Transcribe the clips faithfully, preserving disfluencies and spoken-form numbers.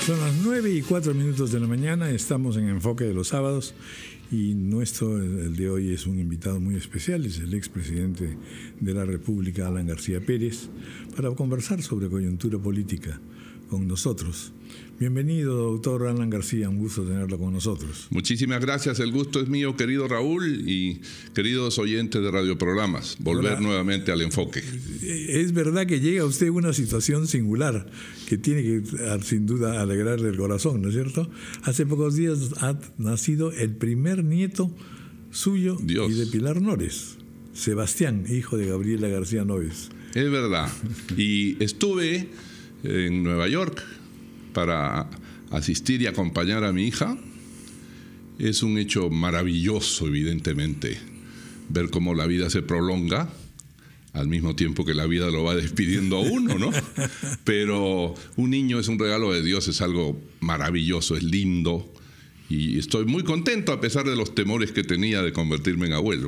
Son las nueve y cuatro minutos de la mañana, estamos en Enfoque de los Sábados y nuestro, el de hoy, es un invitado muy especial, es el expresidente de la República, Alan García Pérez, para conversar sobre coyuntura política con nosotros. Bienvenido, doctor Alan García, un gusto tenerlo con nosotros. Muchísimas gracias, el gusto es mío, querido Raúl y queridos oyentes de radioprogramas, volver Ahora, nuevamente al enfoque. Es verdad que llega a usted una situación singular que tiene que, sin duda, alegrarle el corazón, ¿no es cierto? Hace pocos días ha nacido el primer nieto suyo Dios. y de Pilar Nores, Sebastián, hijo de Gabriela García Noves. Es verdad, y estuve en Nueva York para asistir y acompañar a mi hija. Es un hecho maravilloso, evidentemente, ver cómo la vida se prolonga al mismo tiempo que la vida lo va despidiendo a uno, ¿no? Pero un niño es un regalo de Dios, es algo maravilloso, es lindo. Y estoy muy contento a pesar de los temores que tenía de convertirme en abuelo.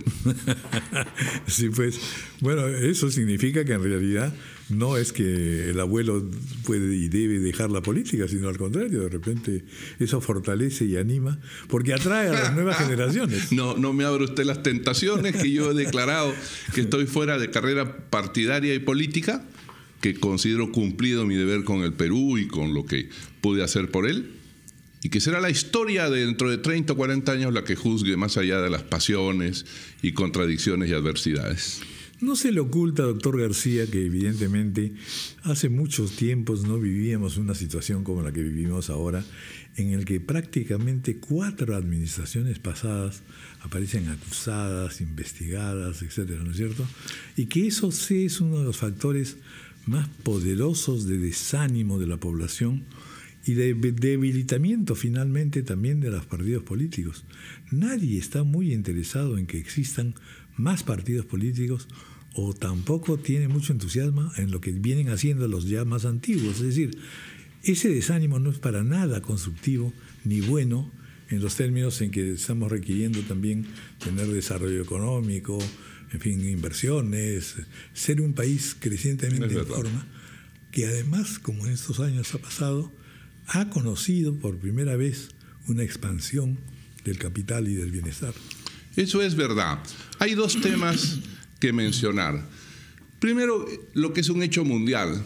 Sí, pues, bueno, eso significa que en realidad no es que el abuelo puede y debe dejar la política, sino al contrario, de repente eso fortalece y anima, porque atrae a las nuevas generaciones. No, no me abra usted las tentaciones, que yo he declarado que estoy fuera de carrera partidaria y política, que considero cumplido mi deber con el Perú y con lo que pude hacer por él. Y que será la historia de dentro de treinta o cuarenta años la que juzgue más allá de las pasiones y contradicciones y adversidades. No se le oculta, doctor García, que evidentemente hace muchos tiempos no vivíamos una situación como la que vivimos ahora, en el que prácticamente cuatro administraciones pasadas aparecen acusadas, investigadas, etcétera, ¿no es cierto? Y que eso sí es uno de los factores más poderosos de desánimo de la población y de debilitamiento finalmente también de los partidos políticos. Nadie está muy interesado en que existan más partidos políticos o tampoco tiene mucho entusiasmo en lo que vienen haciendo los ya más antiguos. Es decir, ese desánimo no es para nada constructivo ni bueno en los términos en que estamos requiriendo también tener desarrollo económico, en fin, inversiones, ser un país crecientemente en forma, que además, como en estos años ha pasado, ha conocido por primera vez una expansión del capital y del bienestar. Eso es verdad. Hay dos temas que mencionar. Primero, lo que es un hecho mundial.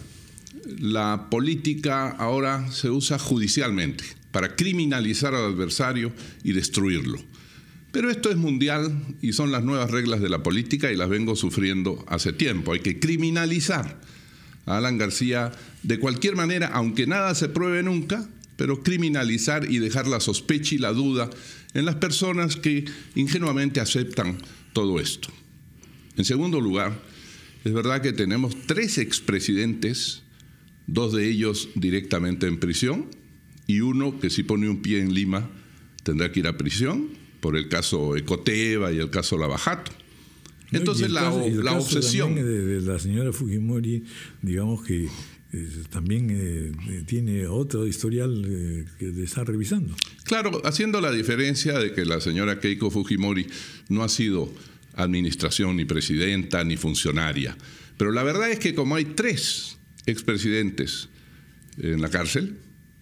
La política ahora se usa judicialmente para criminalizar al adversario y destruirlo. Pero esto es mundial y son las nuevas reglas de la política y las vengo sufriendo hace tiempo. Hay que criminalizar a Alan García de cualquier manera, aunque nada se pruebe nunca, pero criminalizar y dejar la sospecha y la duda en las personas que ingenuamente aceptan todo esto. En segundo lugar, es verdad que tenemos tres expresidentes, dos de ellos directamente en prisión y uno que si pone un pie en Lima tendrá que ir a prisión por el caso Ecoteva y el caso Lavajato. Entonces no, la, caso, la obsesión de, de la señora Fujimori, digamos que eh, también eh, tiene otro historial eh, que está revisando. Claro, haciendo la diferencia de que la señora Keiko Fujimori no ha sido administración ni presidenta ni funcionaria, pero la verdad es que como hay tres expresidentes en la cárcel,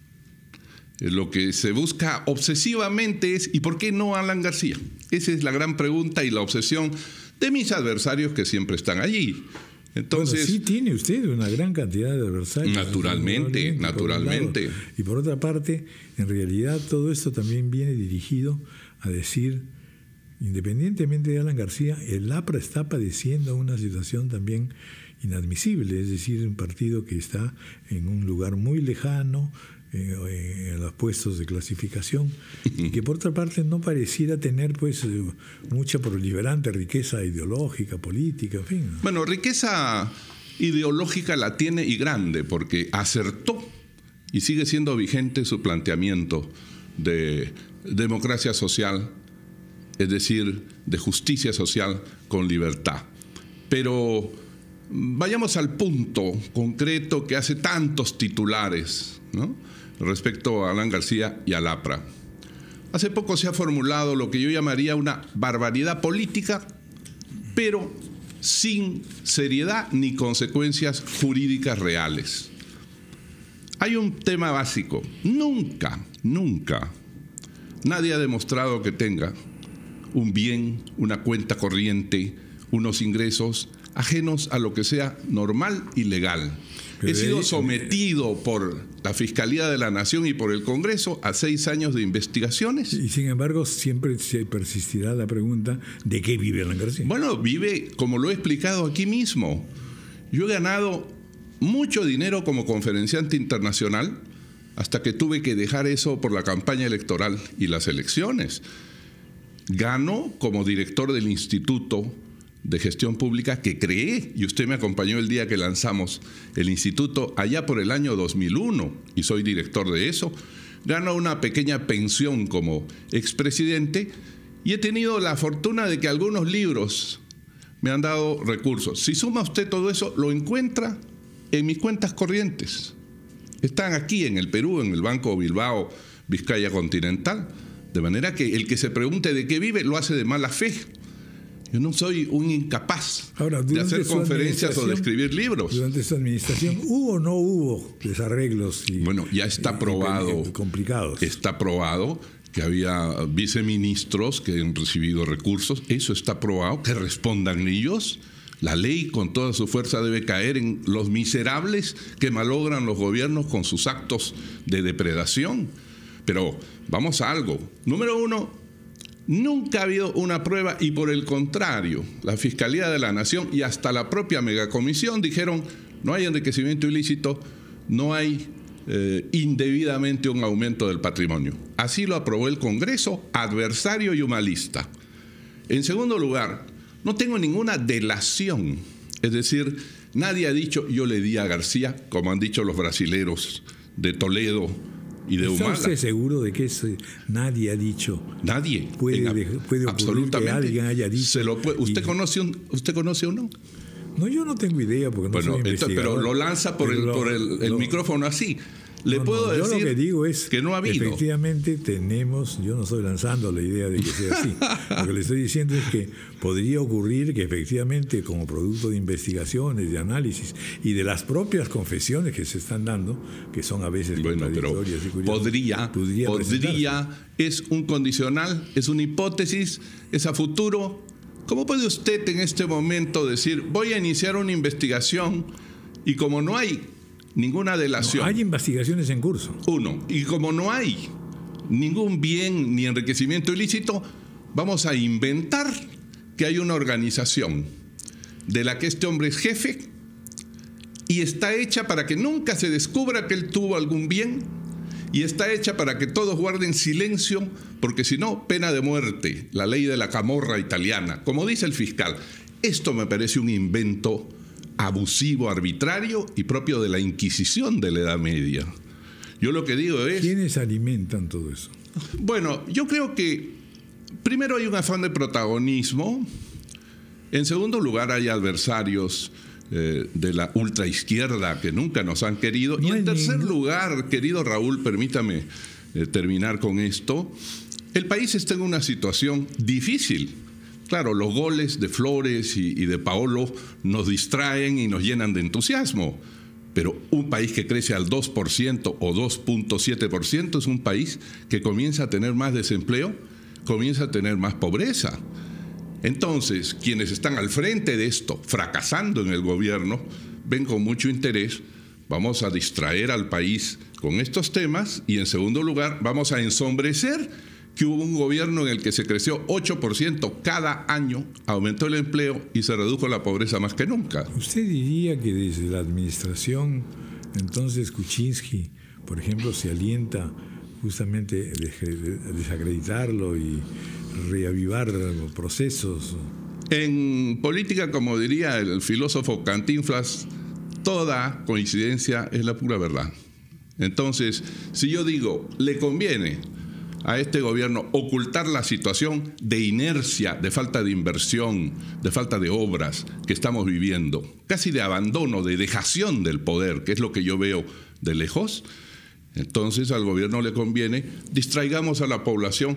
eh, lo que se busca obsesivamente es ¿y por qué no Alan García? Esa es la gran pregunta y la obsesión de mis adversarios que siempre están allí. Entonces, bueno, sí tiene usted una gran cantidad de adversarios. Naturalmente, naturalmente. Por y por otra parte, en realidad todo esto también viene dirigido a decir, independientemente de Alan García, el APRA está padeciendo una situación también inadmisible, es decir, un partido que está en un lugar muy lejano, Eh, en los puestos de clasificación, y que por otra parte no pareciera tener pues mucha proliferante riqueza ideológica, política, en fin. Bueno, riqueza ideológica la tiene y grande, porque acertó y sigue siendo vigente su planteamiento de democracia social, es decir, de justicia social con libertad. Pero vayamos al punto concreto que hace tantos titulares, ¿no?, respecto a Alan García y al APRA. Hace poco se ha formulado lo que yo llamaría una barbaridad política, pero sin seriedad ni consecuencias jurídicas reales. hay un tema básico. Nunca, nunca, nadie ha demostrado que tenga un bien, una cuenta corriente, unos ingresos ajenos a lo que sea normal y legal. He sido sometido por la Fiscalía de la Nación y por el Congreso a seis años de investigaciones. Y sin embargo, siempre persistirá la pregunta, ¿de qué vive Alan García? Bueno, vive, como lo he explicado aquí mismo. Yo he ganado mucho dinero como conferenciante internacional hasta que tuve que dejar eso por la campaña electoral y las elecciones. Gano como director del Instituto de Gestión Pública que creé, y usted me acompañó el día que lanzamos el instituto allá por el año dos mil uno, y soy director de eso. Gano una pequeña pensión como expresidente y he tenido la fortuna de que algunos libros me han dado recursos. Si suma usted todo eso, lo encuentra en mis cuentas corrientes. Están aquí en el Perú, en el Banco Bilbao Vizcaya Continental, de manera que el que se pregunte de qué vive lo hace de mala fe. Yo no soy un incapaz Ahora, de hacer conferencias o de escribir libros. Durante su administración, ¿hubo o no hubo desarreglos? Y, bueno, ya está probado. Y, y complicados. Está probado que había viceministros que han recibido recursos. Eso está probado. Que respondan ellos. La ley con toda su fuerza debe caer en los miserables que malogran los gobiernos con sus actos de depredación. Pero vamos a algo. Número uno, nunca ha habido una prueba y por el contrario, la Fiscalía de la Nación y hasta la propia megacomisión dijeron no hay enriquecimiento ilícito, no hay eh, indebidamente un aumento del patrimonio. Así lo aprobó el Congreso, adversario y humanista. En segundo lugar, no tengo ninguna delación, es decir, nadie ha dicho yo le di a García, como han dicho los brasileros de Toledo y de Humala. ¿Está usted seguro de que eso nadie ha dicho? Nadie. Puede, Venga, puede ocurrir que alguien haya dicho. Se lo puede, ¿usted, y... conoce un, ¿Usted conoce o no? No, yo no tengo idea porque no bueno, soy investigador. Pero lo lanza por el, lo, por el, el lo, micrófono así. Le no, puedo no, decir yo lo que digo es que no ha habido. Efectivamente tenemos, yo no estoy lanzando la idea de que sea así. Lo que le estoy diciendo es que podría ocurrir que efectivamente como producto de investigaciones, de análisis y de las propias confesiones que se están dando, que son a veces bueno, contradictorias pero y curiosas, podría, podría, podría es un condicional, es una hipótesis, es a futuro. ¿Cómo puede usted en este momento decir voy a iniciar una investigación y como no hay ninguna delación? No, hay investigaciones en curso. Uno, y como no hay ningún bien ni enriquecimiento ilícito, vamos a inventar que hay una organización de la que este hombre es jefe y está hecha para que nunca se descubra que él tuvo algún bien y está hecha para que todos guarden silencio, porque si no, pena de muerte, la ley de la camorra italiana. Como dice el fiscal, esto me parece un invento abusivo, arbitrario y propio de la Inquisición de la Edad Media. Yo lo que digo es... ¿Quiénes alimentan todo eso? Bueno, yo creo que primero hay un afán de protagonismo. En segundo lugar hay adversarios eh, de la ultraizquierda que nunca nos han querido. No y en tercer ningún... lugar, querido Raúl, permítame eh, terminar con esto. El país está en una situación difícil. Claro, los goles de Flores y, y de Paolo nos distraen y nos llenan de entusiasmo, pero un país que crece al dos por ciento o dos punto siete por ciento es un país que comienza a tener más desempleo, comienza a tener más pobreza. Entonces, quienes están al frente de esto, fracasando en el gobierno, ven con mucho interés, vamos a distraer al país con estos temas y en segundo lugar, vamos a ensombrecer que hubo un gobierno en el que se creció ocho por ciento cada año, aumentó el empleo y se redujo la pobreza más que nunca. ¿Usted diría que desde la administración, entonces Kuczynski, por ejemplo, se alienta justamente a desacreditarlo y reavivar procesos? En política, como diría el filósofo Cantinflas, toda coincidencia es la pura verdad. Entonces, si yo digo, le conviene a este gobierno ocultar la situación de inercia, de falta de inversión, de falta de obras que estamos viviendo, casi de abandono, de dejación del poder, que es lo que yo veo de lejos, entonces al gobierno le conviene distraigamos a la población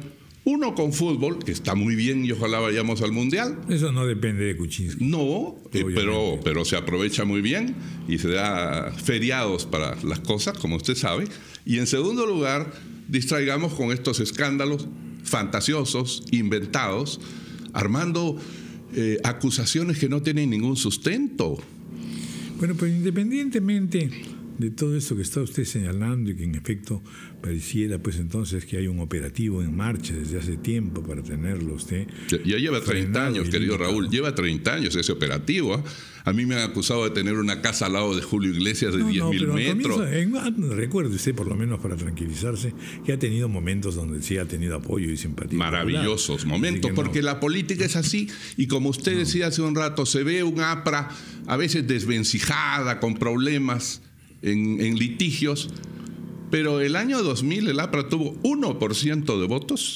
Uno con fútbol, que está muy bien y ojalá vayamos al Mundial. Eso no depende de Kuczynski. No, eh, pero, pero se aprovecha muy bien y se da feriados para las cosas, como usted sabe. Y en segundo lugar, distraigamos con estos escándalos fantasiosos, inventados, armando eh, acusaciones que no tienen ningún sustento. Bueno, pues independientemente de todo esto que está usted señalando y que en efecto pareciera pues entonces que hay un operativo en marcha desde hace tiempo para tenerlo usted. Ya, ya lleva treinta años, querido Raúl, lleva treinta años ese operativo. ¿eh? A mí me han acusado de tener una casa al lado de Julio Iglesias de no, diez mil no, metros. Comienza, en, recuerde usted, por lo menos para tranquilizarse, que ha tenido momentos donde sí ha tenido apoyo y simpatía. Maravillosos popular. Momentos, no. Porque la política es así y como usted no. decía hace un rato, se ve un APRA a veces desvencijada, con problemas en, en litigios, pero el año dos mil el APRA tuvo uno por ciento de votos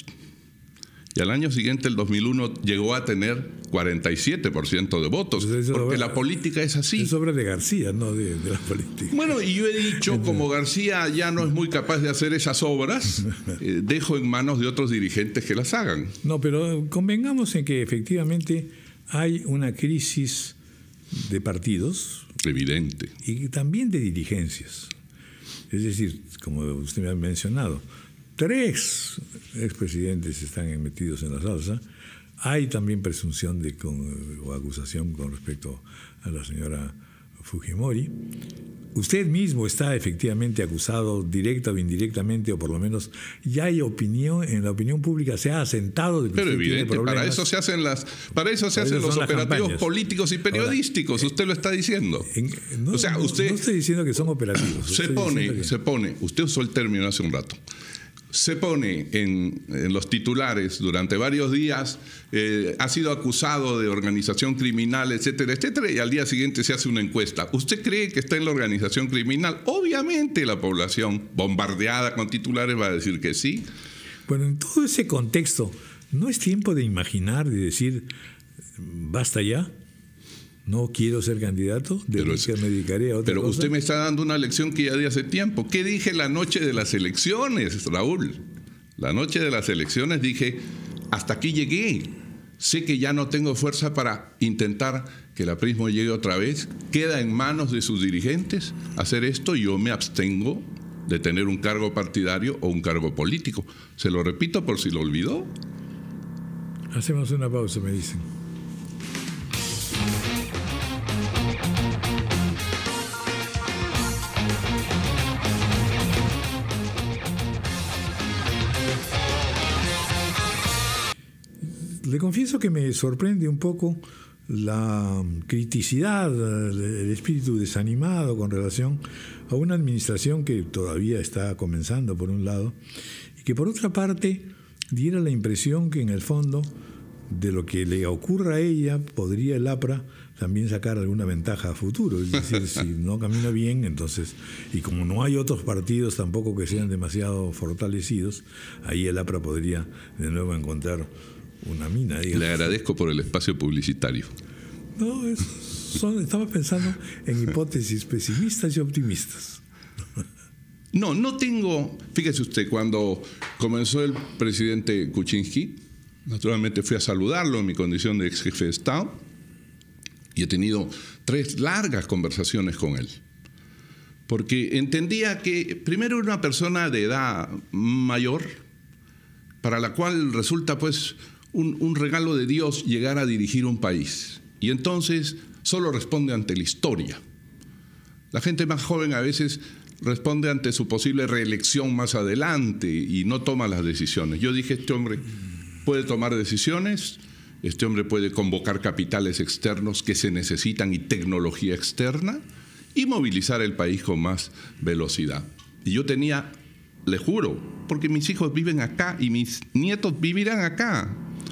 y al año siguiente, el dos mil uno, llegó a tener cuarenta y siete por ciento de votos, pues porque obra, la política es así. Es obra de García, no de, de la política. Bueno, y yo he dicho, como García ya no es muy capaz de hacer esas obras, eh, dejo en manos de otros dirigentes que las hagan. No, pero convengamos en que efectivamente hay una crisis de partidos. Evidente. Y también de dirigencias. Es decir, como usted me ha mencionado, tres expresidentes están metidos en la salsa. Hay también presunción de con, o acusación con respecto a la señora Fujimori. Usted mismo está efectivamente acusado directa o indirectamente, o por lo menos ya hay opinión, en la opinión pública se ha asentado de que Pero usted evidente, tiene problemas. para eso se hacen las, para eso se para hacen eso los operativos campañas. políticos y periodísticos. Ahora, usted lo está diciendo. En, no, o sea, no, usted no estoy diciendo que son operativos. Se pone, que... se pone. Usted usó el término hace un rato. Se pone en, en los titulares durante varios días, eh, ha sido acusado de organización criminal, etcétera, etcétera, y al día siguiente se hace una encuesta. ¿Usted cree que está en la organización criminal? Obviamente la población bombardeada con titulares va a decir que sí. Bueno, en todo ese contexto, ¿no es tiempo de imaginar, de decir, basta ya? No quiero ser candidato, de pero, que me dedicaré a otra pero cosa. Usted me está dando una lección que ya di hace tiempo. ¿Qué dije la noche de las elecciones, Raúl? La noche de las elecciones dije, hasta aquí llegué. Sé que ya no tengo fuerza para intentar que el aprismo llegue otra vez. Queda en manos de sus dirigentes hacer esto y yo me abstengo de tener un cargo partidario o un cargo político. Se lo repito por si lo olvidó. Hacemos una pausa, me dicen. Le confieso que me sorprende un poco la criticidad, el espíritu desanimado con relación a una administración que todavía está comenzando por un lado y que por otra parte diera la impresión que en el fondo de lo que le ocurra a ella podría el APRA también sacar alguna ventaja a futuro. Es decir, si no camina bien, entonces, y como no hay otros partidos tampoco que sean demasiado fortalecidos, ahí el APRA podría de nuevo encontrar una mina, digamos. Le agradezco por el espacio publicitario. No, es, son, estaba pensando en hipótesis pesimistas y optimistas. No, no tengo... Fíjese usted, cuando comenzó el presidente Kuczynski, naturalmente fui a saludarlo en mi condición de ex jefe de Estado y he tenido tres largas conversaciones con él. Porque entendía que primero era una persona de edad mayor, para la cual resulta pues un, un regalo de Dios llegar a dirigir un país. Y entonces solo responde ante la historia. La gente más joven a veces responde ante su posible reelección más adelante y no toma las decisiones. Yo dije, este hombre puede tomar decisiones, este hombre puede convocar capitales externos que se necesitan y tecnología externa y movilizar el país con más velocidad. Y yo tenía, le juro, porque mis hijos viven acá y mis nietos vivirán acá,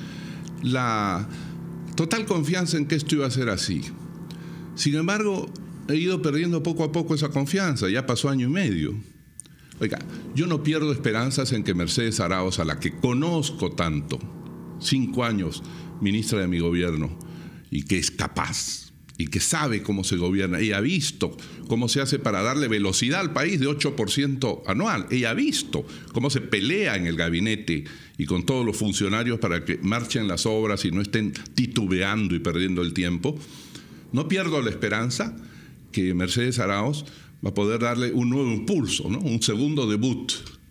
la total confianza en que esto iba a ser así. Sin embargo, he ido perdiendo poco a poco esa confianza, ya pasó año y medio. Oiga, yo no pierdo esperanzas en que Mercedes Arauz, a la que conozco tanto, cinco años, ministra de mi gobierno, y que es capaz, y que sabe cómo se gobierna. Ella ha visto cómo se hace para darle velocidad al país de ocho por ciento anual. Ella ha visto cómo se pelea en el gabinete y con todos los funcionarios para que marchen las obras y no estén titubeando y perdiendo el tiempo. No pierdo la esperanza que Mercedes Arauz va a poder darle un nuevo impulso, ¿no? Un segundo debut.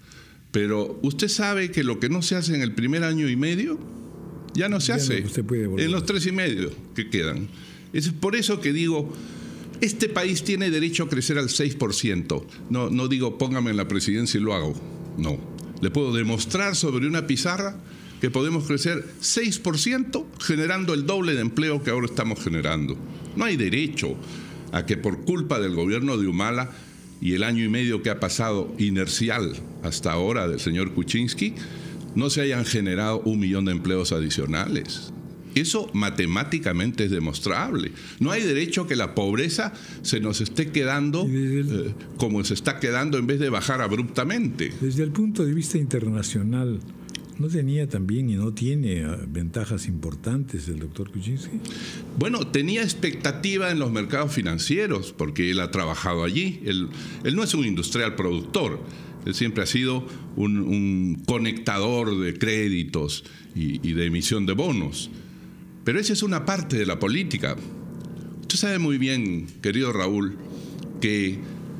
Pero usted sabe que lo que no se hace en el primer año y medio, ya no se ya hace no, usted puede en los tres y medio que quedan. Es por eso que digo, este país tiene derecho a crecer al seis por ciento. No, no digo póngame en la presidencia y lo hago. No. Le puedo demostrar sobre una pizarra que podemos crecer seis por ciento generando el doble de empleo que ahora estamos generando. No hay derecho a que por culpa del gobierno de Humala y el año y medio que ha pasado inercial hasta ahora del señor Kuczynski, no se hayan generado un millón de empleos adicionales. Eso matemáticamente es demostrable. No hay derecho a que la pobreza se nos esté quedando eh, como se está quedando en vez de bajar abruptamente. Desde el punto de vista internacional, ¿no tenía también y no tiene ventajas importantes el doctor Kuczynski? Bueno, tenía expectativa en los mercados financieros porque él ha trabajado allí. Él, él no es un industrial productor. Él siempre ha sido un, un conectador de créditos y, y de emisión de bonos. Pero esa es una parte de la política. Usted sabe muy bien, querido Raúl, que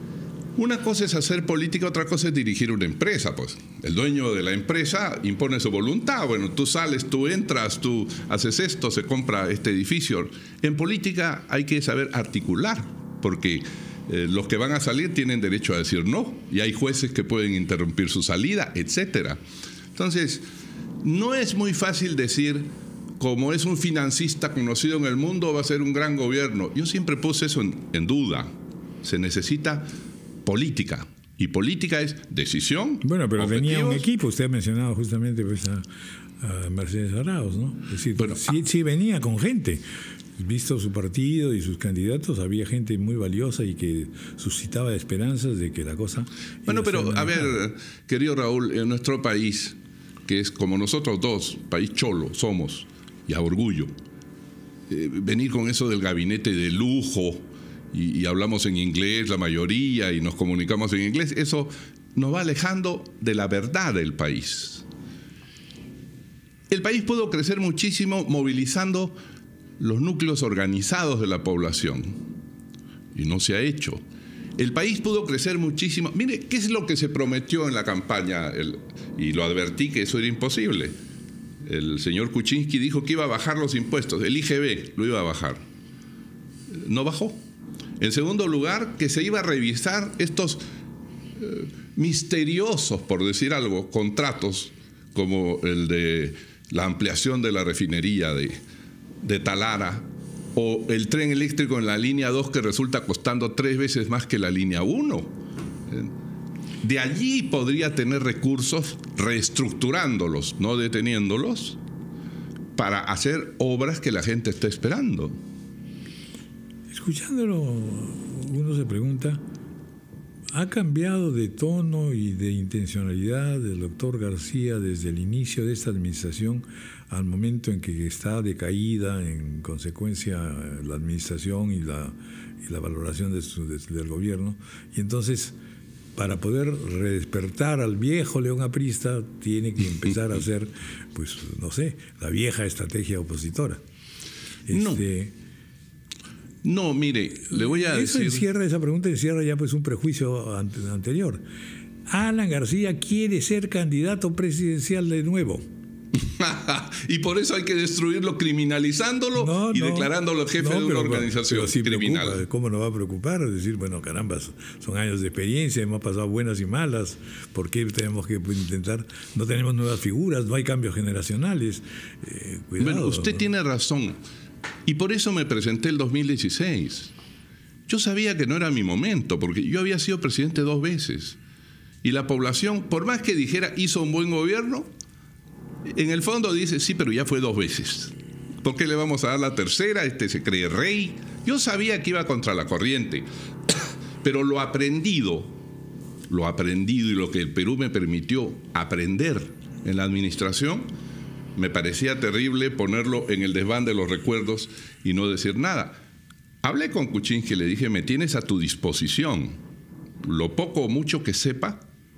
una cosa es hacer política, otra cosa es dirigir una empresa. Pues el dueño de la empresa impone su voluntad. Bueno, tú sales, tú entras, tú haces esto, se compra este edificio. En política hay que saber articular, porque eh, los que van a salir tienen derecho a decir no, y hay jueces que pueden interrumpir su salida, etcétera. Entonces, no es muy fácil decir, como es un financista conocido en el mundo, va a ser un gran gobierno. Yo siempre puse eso en, en duda. Se necesita política. Y política es decisión. Bueno, pero objetivos. Tenía un equipo. Usted ha mencionado justamente pues, a, a Mercedes Arauz, ¿no? Es decir, bueno, sí, sí venía con gente. Visto su partido y sus candidatos, había gente muy valiosa y que suscitaba esperanzas de que la cosa... Bueno, pero a ver, querido Raúl, en nuestro país, que es como nosotros dos, país cholo somos, y a orgullo, eh, venir con eso del gabinete de lujo, y, y hablamos en inglés la mayoría, y nos comunicamos en inglés, eso nos va alejando de la verdad del país. El país pudo crecer muchísimo movilizando los núcleos organizados de la población, y no se ha hecho. El país pudo crecer muchísimo. Mire, ¿qué es lo que se prometió en la campaña? El, y lo advertí que eso era imposible. El señor Kuczynski dijo que iba a bajar los impuestos, el I G B lo iba a bajar. No bajó. En segundo lugar, que se iba a revisar estos eh, misteriosos, por decir algo, contratos como el de la ampliación de la refinería de, de Talara o el tren eléctrico en la línea dos que resulta costando tres veces más que la línea uno. De allí podría tener recursos reestructurándolos, no deteniéndolos, para hacer obras que la gente está esperando. Escuchándolo, uno se pregunta, ¿ha cambiado de tono y de intencionalidad el doctor García desde el inicio de esta administración al momento en que está decaída en consecuencia la administración y la, y la valoración de su, de, del gobierno? Y entonces, para poder redespertar al viejo león aprista, tiene que empezar a hacer, pues, no sé, la vieja estrategia opositora. Este, no. no, mire, le voy a eso decir... Encierra, esa pregunta encierra ya pues un prejuicio ante, anterior. Alan García quiere ser candidato presidencial de nuevo. Y por eso hay que destruirlo criminalizándolo no, y no, declarándolo jefe no, de una pero, organización pero sí criminal. Preocupa, ¿cómo no va a preocupar? Es decir, bueno, caramba, son años de experiencia, hemos pasado buenas y malas. ¿Por qué tenemos que intentar? No tenemos nuevas figuras, no hay cambios generacionales. Eh, cuidado, bueno, usted ¿no? tiene razón. Y por eso me presenté el dos mil dieciséis. Yo sabía que no era mi momento, porque yo había sido presidente dos veces. Y la población, por más que dijera hizo un buen gobierno, en el fondo dice, sí, pero ya fue dos veces. ¿Por qué le vamos a dar la tercera? Este se cree rey. Yo sabía que iba contra la corriente, pero lo aprendido, lo aprendido y lo que el Perú me permitió aprender en la administración, me parecía terrible ponerlo en el desván de los recuerdos y no decir nada. Hablé con Kuczynski y le dije, me tienes a tu disposición. Lo poco o mucho que sepa,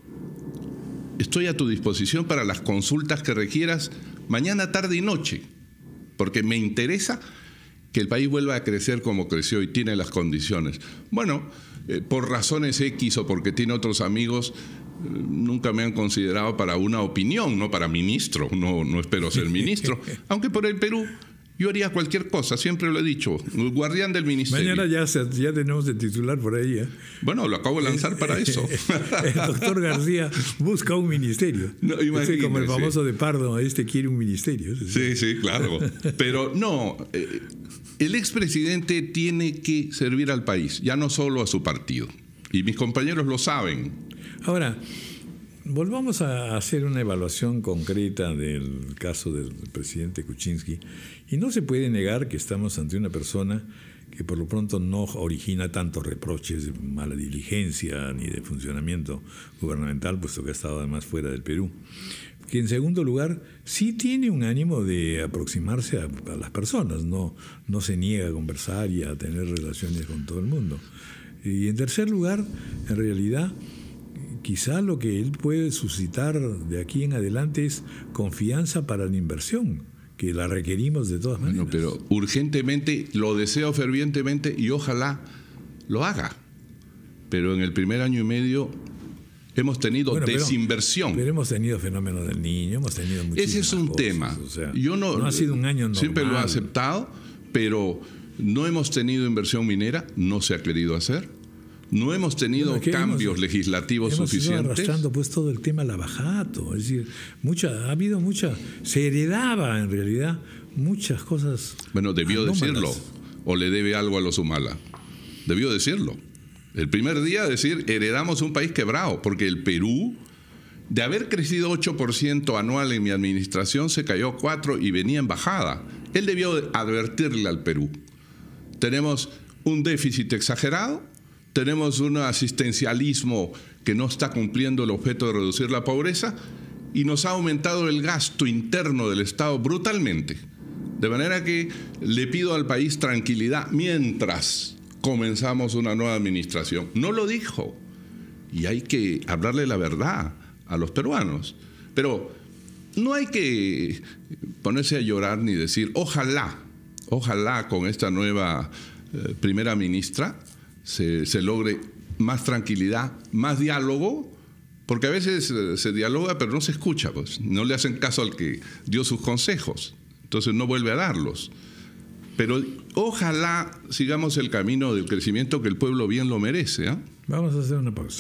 estoy a tu disposición para las consultas que requieras mañana, tarde y noche, porque me interesa que el país vuelva a crecer como creció y tiene las condiciones. Bueno, eh, por razones X o porque tiene otros amigos, eh, nunca me han considerado para una opinión, no para ministro, no, no espero ser ministro, aunque por el Perú yo haría cualquier cosa, siempre lo he dicho, el guardián del ministerio. Mañana ya, se, ya tenemos de titular por ahí. ¿eh? Bueno, lo acabo de lanzar para eso. El doctor García busca un ministerio. No, es como el famoso de Pardo, este quiere un ministerio. Sí, sí, claro. Pero no, eh, el expresidente tiene que servir al país, ya no solo a su partido. Y mis compañeros lo saben. Ahora, volvamos a hacer una evaluación concreta del caso del presidente Kuczynski. Y no se puede negar que estamos ante una persona que por lo pronto no origina tantos reproches de mala diligencia ni de funcionamiento gubernamental, puesto que ha estado además fuera del Perú. Que en segundo lugar, sí tiene un ánimo de aproximarse a, a las personas, no, no se niega a conversar y a tener relaciones con todo el mundo. Y en tercer lugar, en realidad, quizá lo que él puede suscitar de aquí en adelante es confianza para la inversión, que la requerimos de todas maneras. Bueno, pero urgentemente, lo deseo fervientemente y ojalá lo haga. Pero en el primer año y medio hemos tenido bueno, desinversión. Pero, pero hemos tenido fenómenos del niño, hemos tenido muchísimas Ese es un cosas, tema. O sea, Yo no, no ha sido un año normal. Siempre lo he aceptado, pero no hemos tenido inversión minera, no se ha querido hacer. No hemos tenido bueno, cambios hemos, legislativos hemos suficientes. Hemos arrastrando pues todo el tema lavajato, es decir, mucha, ha habido mucha, se heredaba en realidad muchas cosas. Bueno, debió anómalas. Decirlo, o le debe algo a los Humala. Debió decirlo. El primer día decir, heredamos un país quebrado, porque el Perú, de haber crecido ocho por ciento anual en mi administración, se cayó a cuatro por ciento y venía en bajada. Él debió advertirle al Perú. Tenemos un déficit exagerado, tenemos un asistencialismo que no está cumpliendo el objeto de reducir la pobreza y nos ha aumentado el gasto interno del Estado brutalmente. De manera que le pido al país tranquilidad mientras comenzamos una nueva administración. No lo dijo y hay que hablarle la verdad a los peruanos. Pero no hay que ponerse a llorar ni decir ojalá, ojalá con esta nueva eh, primera ministra Se, se logre más tranquilidad, más diálogo, porque a veces eh, se dialoga pero no se escucha, pues no le hacen caso al que dio sus consejos, entonces no vuelve a darlos. Pero ojalá sigamos el camino del crecimiento que el pueblo bien lo merece. ¿eh? Vamos a hacer una pausa.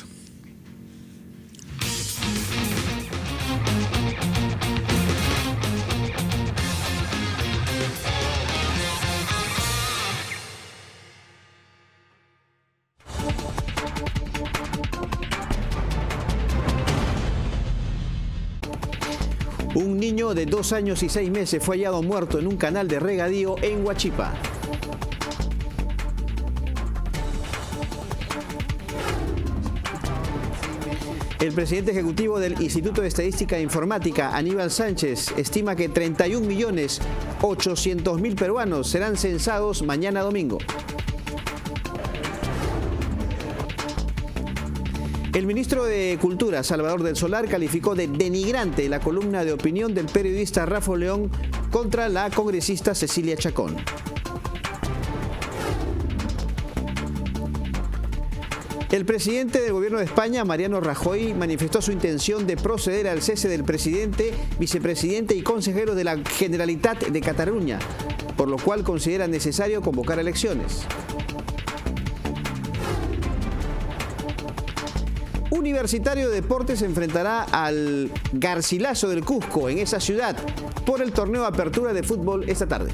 Un niño de dos años y seis meses fue hallado muerto en un canal de regadío en Huachipa. El presidente ejecutivo del Instituto de Estadística e Informática, Aníbal Sánchez, estima que treinta y un millones ochocientos mil peruanos serán censados mañana domingo. El ministro de Cultura, Salvador del Solar, calificó de denigrante la columna de opinión del periodista Rafa León contra la congresista Cecilia Chacón. El presidente del gobierno de España, Mariano Rajoy, manifestó su intención de proceder al cese del presidente, vicepresidente y consejero de la Generalitat de Cataluña, por lo cual considera necesario convocar elecciones. Universitario de Deportes se enfrentará al Garcilaso del Cusco en esa ciudad por el torneo de apertura de fútbol esta tarde.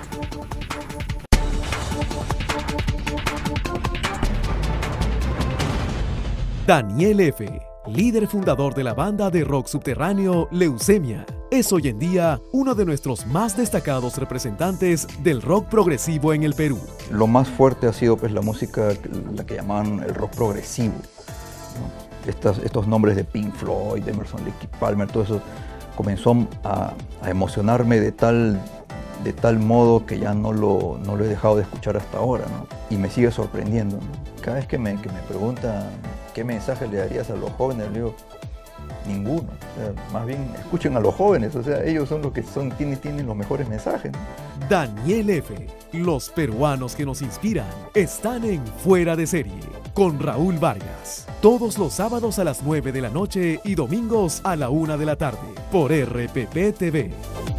Daniel F., líder fundador de la banda de rock subterráneo Leucemia, es hoy en día uno de nuestros más destacados representantes del rock progresivo en el Perú. Lo más fuerte ha sido pues la música, la que llamaban el rock progresivo, ¿no? Estas, estos nombres de Pink Floyd, de Emerson, Lake Palmer, todo eso comenzó a, a emocionarme de tal de tal modo que ya no lo, no lo he dejado de escuchar hasta ahora, ¿no? Y me sigue sorprendiendo, ¿no? Cada vez que me, que me preguntan qué mensaje le darías a los jóvenes, le digo, ninguno. O sea, más bien escuchen a los jóvenes, o sea, ellos son los que son, tienen, tienen los mejores mensajes, ¿no? Daniel F. Los peruanos que nos inspiran están en Fuera de Serie con Raúl Vargas. Todos los sábados a las nueve de la noche y domingos a la una de la tarde por R P P T V.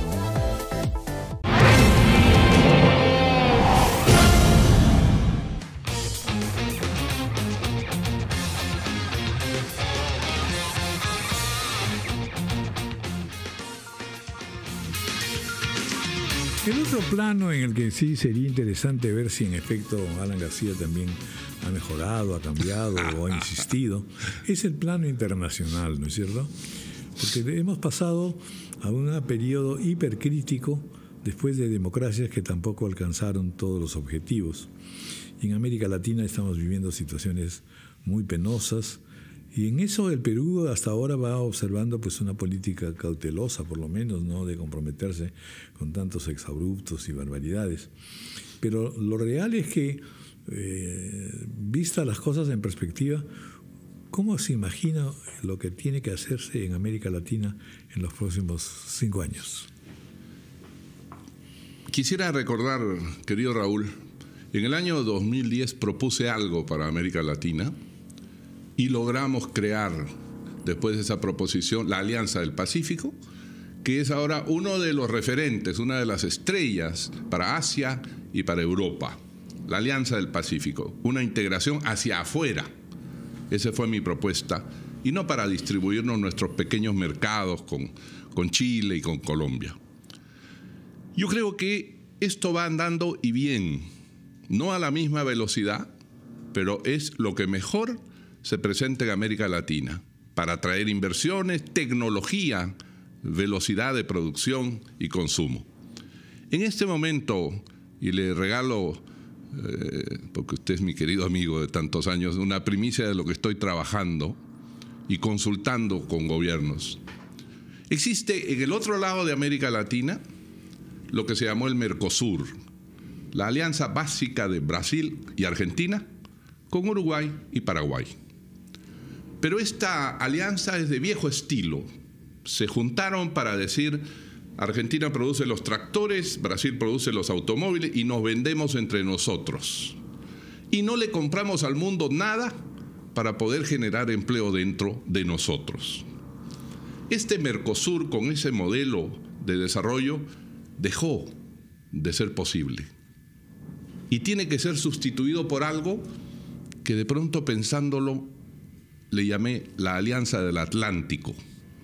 El otro plano en el que sí sería interesante ver si en efecto Alan García también ha mejorado, ha cambiado o ha insistido, es el plano internacional, ¿no es cierto? Porque hemos pasado a un periodo hipercrítico después de democracias que tampoco alcanzaron todos los objetivos. Y en América Latina estamos viviendo situaciones muy penosas. Y en eso el Perú hasta ahora va observando pues una política cautelosa, por lo menos, ¿no?, de comprometerse con tantos exabruptos y barbaridades. Pero lo real es que, eh, vistas las cosas en perspectiva, ¿cómo se imagina lo que tiene que hacerse en América Latina en los próximos cinco años? Quisiera recordar, querido Raúl, en el año dos mil diez propuse algo para América Latina y logramos crear, después de esa proposición, la Alianza del Pacífico, que es ahora uno de los referentes, una de las estrellas para Asia y para Europa. La Alianza del Pacífico, una integración hacia afuera. Esa fue mi propuesta, y no para distribuirnos nuestros pequeños mercados con, con Chile y con Colombia. Yo creo que esto va andando y bien, no a la misma velocidad, pero es lo que mejor se presenta en América Latina para atraer inversiones, tecnología, velocidad de producción y consumo. En este momento, y le regalo, eh, porque usted es mi querido amigo de tantos años, una primicia de lo que estoy trabajando y consultando con gobiernos. Existe en el otro lado de América Latina lo que se llamó el Mercosur, la alianza básica de Brasil y Argentina con Uruguay y Paraguay. Pero esta alianza es de viejo estilo. Se juntaron para decir, Argentina produce los tractores, Brasil produce los automóviles y nos vendemos entre nosotros. Y no le compramos al mundo nada para poder generar empleo dentro de nosotros. Este Mercosur, con ese modelo de desarrollo, dejó de ser posible. Y tiene que ser sustituido por algo que de pronto, pensándolo, le llamé la Alianza del Atlántico.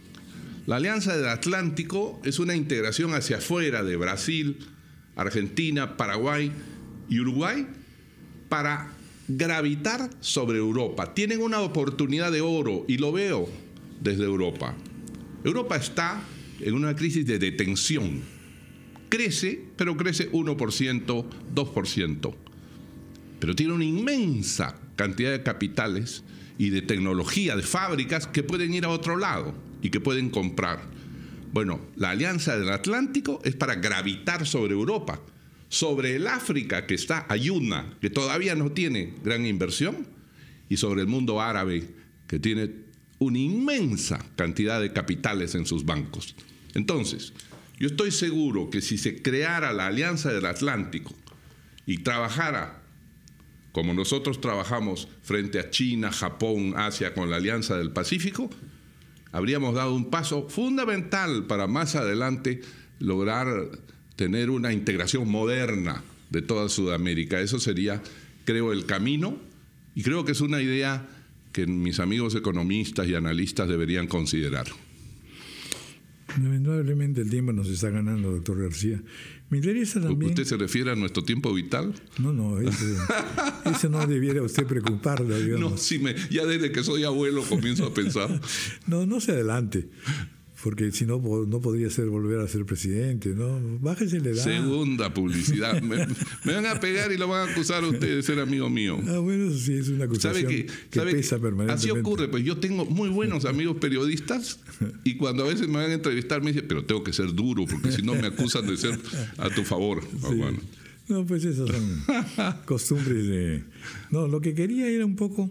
La Alianza del Atlántico es una integración hacia afuera de Brasil, Argentina, Paraguay y Uruguay para gravitar sobre Europa. Tienen una oportunidad de oro y lo veo desde Europa. Europa está en una crisis de detención. Crece, pero crece uno por ciento, dos por ciento. Pero tiene una inmensa cantidad de capitales y de tecnología, de fábricas que pueden ir a otro lado y que pueden comprar. Bueno, la Alianza del Atlántico es para gravitar sobre Europa, sobre el África que está ayuna, que todavía no tiene gran inversión, y sobre el mundo árabe que tiene una inmensa cantidad de capitales en sus bancos. Entonces, yo estoy seguro que si se creara la Alianza del Atlántico y trabajara como nosotros trabajamos frente a China, Japón, Asia, con la Alianza del Pacífico, habríamos dado un paso fundamental para más adelante lograr tener una integración moderna de toda Sudamérica. Eso sería, creo, el camino, y creo que es una idea que mis amigos economistas y analistas deberían considerar. Lamentablemente el tiempo nos está ganando, doctor García. Me interesa también... ¿Usted se refiere a nuestro tiempo vital? No, no, ese, ese no debiera usted preocuparlo, digamos. No, sí, me, ya desde que soy abuelo comienzo a pensar. No, no se adelante. porque si no, no podría ser volver a ser presidente, ¿no? Bájese la edad. Segunda publicidad. me, me van a pegar y lo van a acusar a usted de ser amigo mío. Ah, bueno, eso sí es una acusación ¿Sabe que, que sabe pesa que permanentemente. así ocurre, pues yo tengo muy buenos amigos periodistas y cuando a veces me van a entrevistar me dicen, pero tengo que ser duro porque si no me acusan de ser a tu favor. Sí. Oh, bueno. No, pues esas son costumbres de... No, lo que quería era un poco...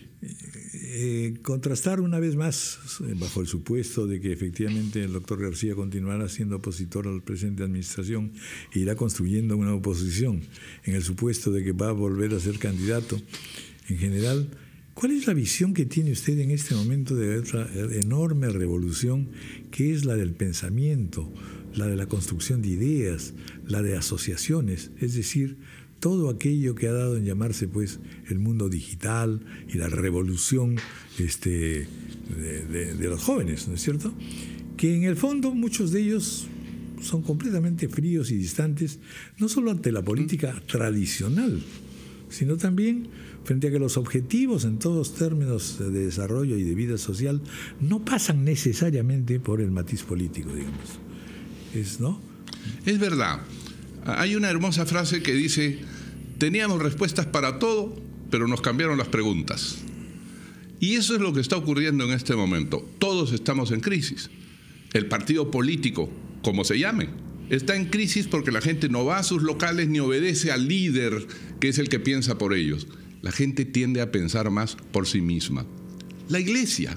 Eh, contrastar una vez más, bajo el supuesto de que efectivamente el doctor García continuará siendo opositor al presente administración e irá construyendo una oposición, en el supuesto de que va a volver a ser candidato. En general, ¿cuál es la visión que tiene usted en este momento de otra enorme revolución que es la del pensamiento, la de la construcción de ideas, la de asociaciones, es decir, todo aquello que ha dado en llamarse pues el mundo digital y la revolución este, de, de, de los jóvenes, ¿no es cierto? Que en el fondo muchos de ellos son completamente fríos y distantes, no solo ante la política tradicional, sino también frente a que los objetivos en todos términos de desarrollo y de vida social no pasan necesariamente por el matiz político, digamos. Es, ¿no? Es verdad. Hay una hermosa frase que dice, teníamos respuestas para todo, pero nos cambiaron las preguntas. Y eso es lo que está ocurriendo en este momento. Todos estamos en crisis. El partido político, como se llame, está en crisis porque la gente no va a sus locales ni obedece al líder, que es el que piensa por ellos. La gente tiende a pensar más por sí misma. La iglesia.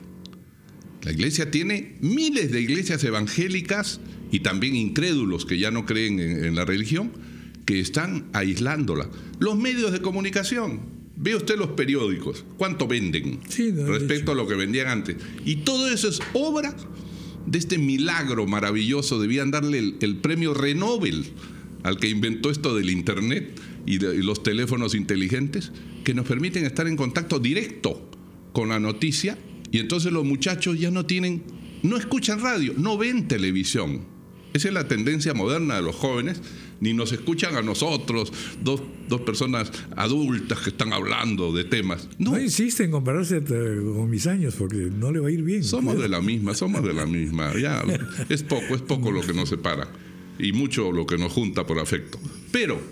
La iglesia tiene miles de iglesias evangélicas y también incrédulos que ya no creen en, en la religión, que están aislándola. Los medios de comunicación, ve usted los periódicos, ¿cuánto venden sí, no, respecto a lo que vendían antes? Y todo eso es obra de este milagro maravilloso. Debían darle el, el premio Renobel al que inventó esto del internet y, de, y los teléfonos inteligentes, que nos permiten estar en contacto directo con la noticia, y entonces los muchachos ya no tienen, no escuchan radio, no ven televisión. Esa es la tendencia moderna de los jóvenes, ni nos escuchan a nosotros, dos, dos personas adultas que están hablando de temas. No, no insiste en compararse con mis años, porque no le va a ir bien. Somos de la misma, somos de la misma. Ya, es poco, es poco lo que nos separa y mucho lo que nos junta por afecto. Pero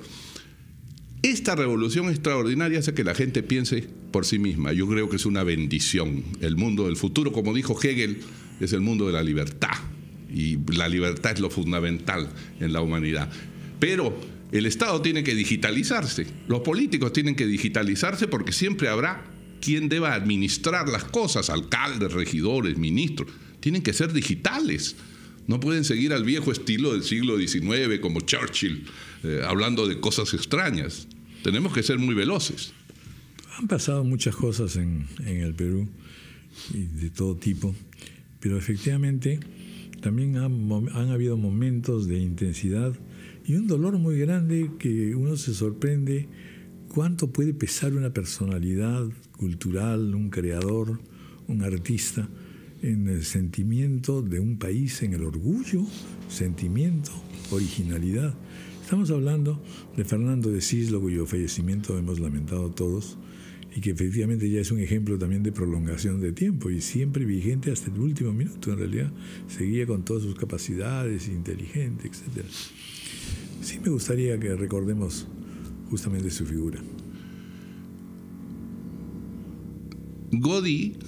esta revolución extraordinaria hace que la gente piense por sí misma. Yo creo que es una bendición. El mundo del futuro, como dijo Hegel, es el mundo de la libertad. Y la libertad es lo fundamental en la humanidad. Pero el Estado tiene que digitalizarse. Los políticos tienen que digitalizarse porque siempre habrá quien deba administrar las cosas. Alcaldes, regidores, ministros. Tienen que ser digitales. No pueden seguir al viejo estilo del siglo diecinueve como Churchill, eh, hablando de cosas extrañas. Tenemos que ser muy veloces. Han pasado muchas cosas en, en el Perú, y de todo tipo, pero efectivamente también han, han habido momentos de intensidad y un dolor muy grande que uno se sorprende cuánto puede pesar una personalidad cultural, un creador, un artista, en el sentimiento de un país, en el orgullo, sentimiento, originalidad. Estamos hablando de Fernando de Cislo, cuyo fallecimiento hemos lamentado todos, y que efectivamente ya es un ejemplo también de prolongación de tiempo y siempre vigente hasta el último minuto. En realidad seguía con todas sus capacidades, inteligente, etcétera. Sí me gustaría que recordemos justamente su figura. Godi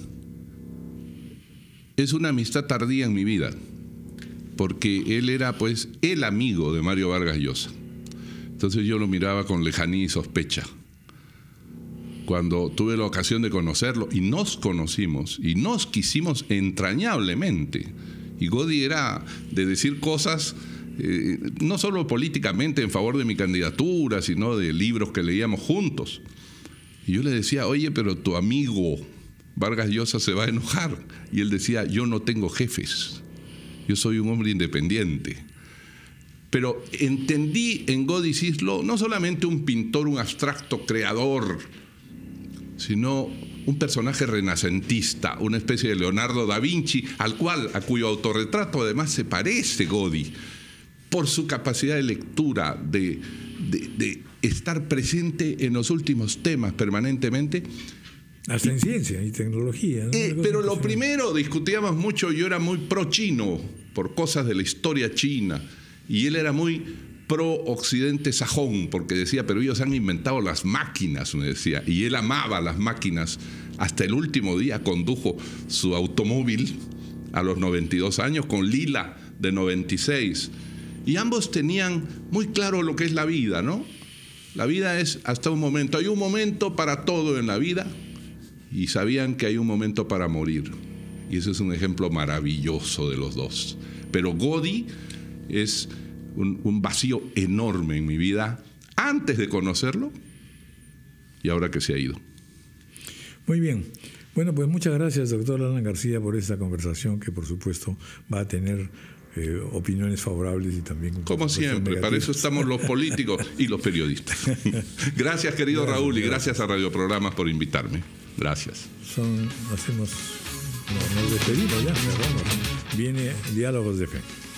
es una amistad tardía en mi vida, porque él era pues el amigo de Mario Vargas Llosa. Entonces yo lo miraba con lejanía y sospecha. Cuando tuve la ocasión de conocerlo, y nos conocimos, y nos quisimos entrañablemente, y Godi era de decir cosas, eh, no solo políticamente en favor de mi candidatura, sino de libros que leíamos juntos. Y yo le decía, oye, pero tu amigo Vargas Llosa se va a enojar. Y él decía, yo no tengo jefes, yo soy un hombre independiente. Pero entendí en Godi Cislo no solamente un pintor, un abstracto creador, sino un personaje renacentista, una especie de Leonardo da Vinci, al cual, a cuyo autorretrato además se parece Godi, por su capacidad de lectura, de, de, de estar presente en los últimos temas permanentemente, Hasta en ciencia y tecnología. ¿no? Eh, pero lo primero, discutíamos mucho, yo era muy pro chino, por cosas de la historia china, y él era muy pro occidente sajón, porque decía, pero ellos han inventado las máquinas, me decía, y él amaba las máquinas. Hasta el último día condujo su automóvil a los noventa y dos años con Lila de noventa y seis. Y ambos tenían muy claro lo que es la vida, ¿no? La vida es hasta un momento. Hay un momento para todo en la vida y sabían que hay un momento para morir. Y ese es un ejemplo maravilloso de los dos. Pero Godi es un, un vacío enorme en mi vida antes de conocerlo y ahora que se ha ido. Muy bien. Bueno, pues muchas gracias, doctor Alan García, por esta conversación que, por supuesto, va a tener eh, opiniones favorables y también... Como siempre, para eso estamos los políticos y los periodistas. Gracias, querido gracias, Raúl, y gracias a Radio Programas por invitarme. Gracias. Son, hacemos, no, nos despedimos ya, cerramos. Viene Diálogos de Fe.